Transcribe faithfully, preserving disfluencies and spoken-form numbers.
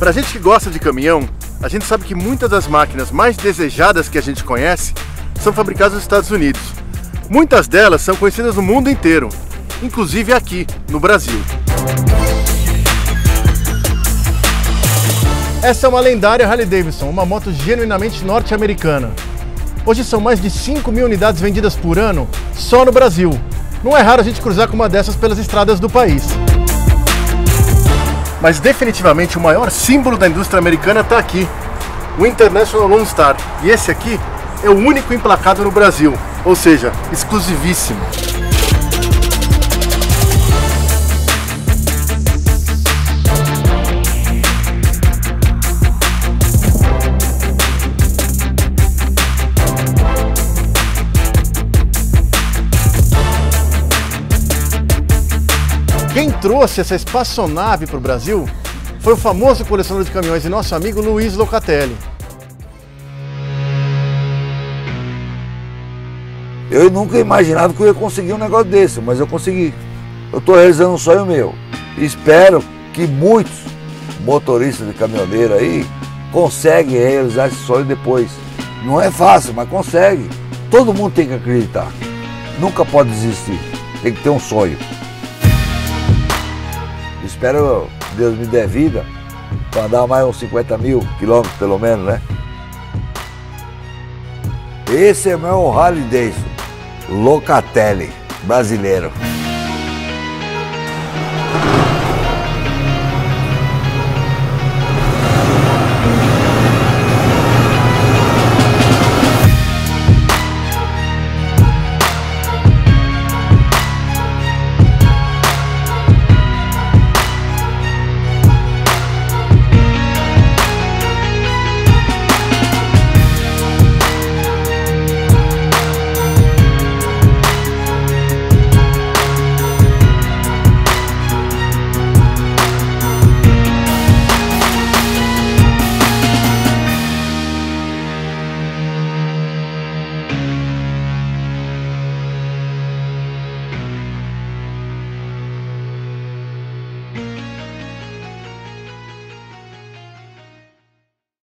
Pra gente que gosta de caminhão, a gente sabe que muitas das máquinas mais desejadas que a gente conhece são fabricadas nos Estados Unidos. Muitas delas são conhecidas no mundo inteiro, inclusive aqui, no Brasil. Essa é uma lendária Harley-Davidson, uma moto genuinamente norte-americana. Hoje são mais de cinco mil unidades vendidas por ano só no Brasil. Não é raro a gente cruzar com uma dessas pelas estradas do país. Mas definitivamente o maior símbolo da indústria americana está aqui, o International Lone Star. E esse aqui é o único emplacado no Brasil, ou seja, exclusivíssimo. Quem trouxe essa espaçonave para o Brasil foi o famoso colecionador de caminhões e nosso amigo Luiz Locatelli. Eu nunca imaginava que eu ia conseguir um negócio desse, mas eu consegui. Eu estou realizando um sonho meu. Espero que muitos motoristas de caminhoneiro aí conseguem realizar esse sonho depois. Não é fácil, mas consegue. Todo mundo tem que acreditar. Nunca pode desistir. Tem que ter um sonho. Espero que Deus me dê vida para andar mais uns cinquenta mil quilômetros pelo menos, né? Esse é meu Harley Davidson Locatelli brasileiro.